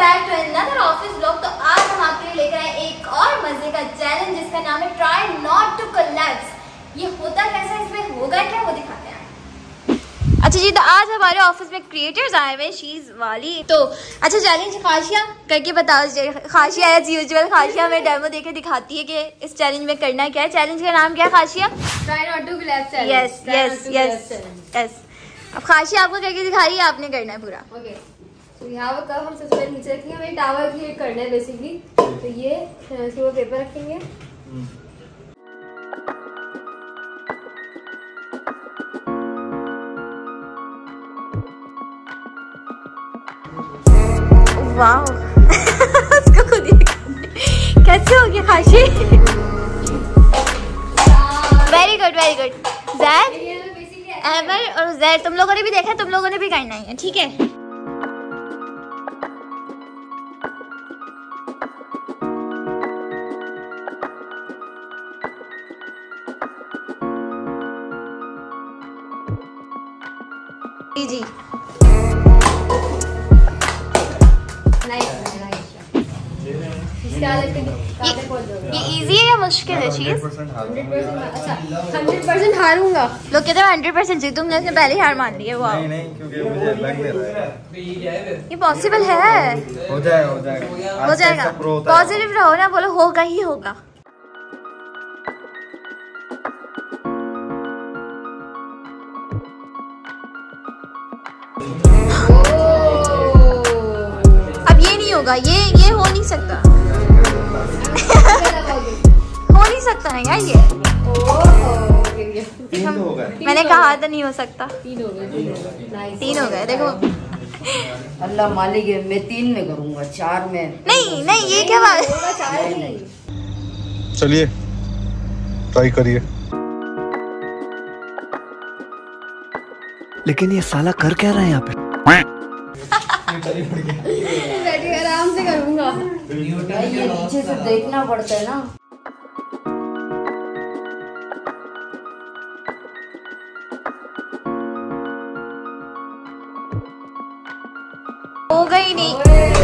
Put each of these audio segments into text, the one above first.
Back to another office vlog. तो आज हम आपके लिए लेकर आए एक और मजे का चैलेंज जिसका नाम है ट्राई नॉट टू कोलैप्स। ये होता कैसा, इसमें होगा क्या, वो दिखाते हैं। अच्छा जी, तो आज हमारे ऑफिस में क्रिएटर्स आए हुए, शीज वाली। तो अच्छा चैलेंज खाशिया करके बताओ। खाशिया एज यूजुअल, खाशिया में डेमो देके दिखाती है कि इस चैलेंज में करना क्या है। चैलेंज का नाम क्या है Khashiya? Try not to collapse. Yes yes yes yes. अब खाशिया आपको करके दिखा रही है, आपने करना है पूरा। ओके, तो यहाँ पर कब हम सबसे पहले नीचे रखेंगे, हमें टावर क्रिएट करना है बेसिकली। तो ये इसके ऊपर पेपर रखेंगे। वाओ उसको खुद ही कैसे हो गया Khashi. Very good very good. Zaid, एवर और जैद, तुम लोगों ने भी देखा, तुम लोगों ने भी करना है, ठीक है? जी जी ये इजी है या मुश्किल है चीज? 100% हारूंगा। लोग कहते हैं 100% जीतूंगा, इसने पहले ही हार मान ली है। वो नहीं, क्योंकि मुझे लग नहीं रहा है। ये पॉसिबल है। हो जाएगा हो जाएगा। पॉजिटिव रहो ना, बोलो होगा ही होगा। अब ये नहीं होगा, ये हो नहीं सकता। हो नहीं सकता ना यार ये। मैंने कहा था नहीं हो सकता। 3 हो गए देखो। अल्लाह मालिक है, मैं 3 में करूंगा, 4 में नहीं नहीं, ये क्या बात। चलिए ट्राई करिए। लेकिन ये साला कर क्या रहा है यहाँ पे? बैठे आराम से करूंगा। ये नीचे से देखना पड़ता है ना। होगा ही नहीं।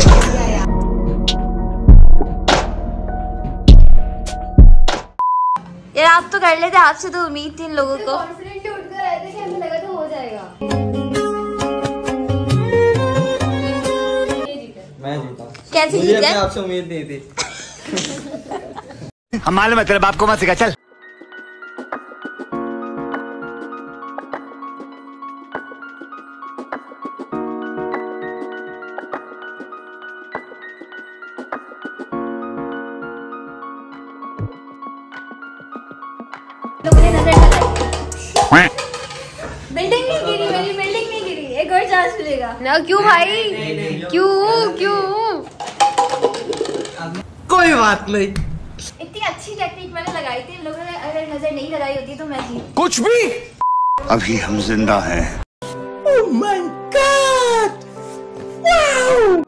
यार आप तो कर लेते, आपसे तो उम्मीद थी इन लोगों को। कॉन्फिडेंट उठकर आए थे कि हमें लगा तो हो जाएगा। मैं जीता। कैसे जीत गए? आपसे उम्मीद नहीं थी। हम मालूम है तेरे बाप को मत सिखा, चल। बिल्डिंग नहीं गिरी, मेरी बिल्डिंग नहीं गिरी। एक और चांस मिलेगा ना। क्यों भाई? क्यों? कोई बात नहीं। इतनी अच्छी टेक्निक मैंने लगाई थी, इन लोगों ने अगर नजर नहीं लगाई होती तो मैं जीत। कुछ भी। अभी हम जिंदा हैं। Oh my God! Wow!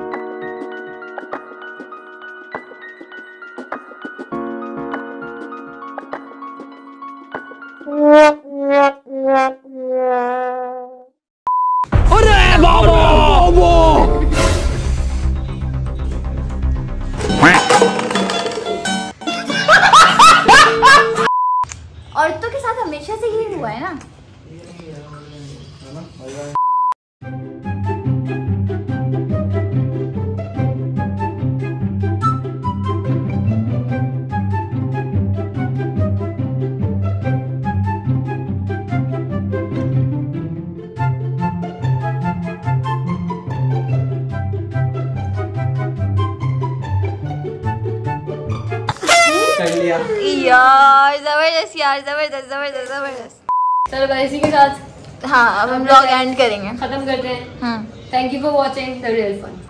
अरे बाबा! औरतों के साथ हमेशा से यही हुआ है ना। कर लिया यार जबरदस्त, यार जबरदस्त जबरदस्त जबरदस्त। चलो भाई, इसी के साथ हाँ अब हम ब्लॉग एंड करेंगे, खत्म करते हैं। Thank you for watching the real fun.